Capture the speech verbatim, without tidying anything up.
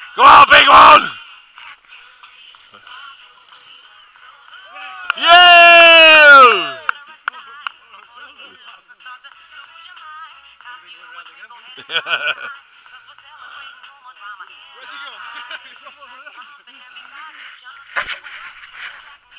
Go on, big one! Yeah! Where's he going?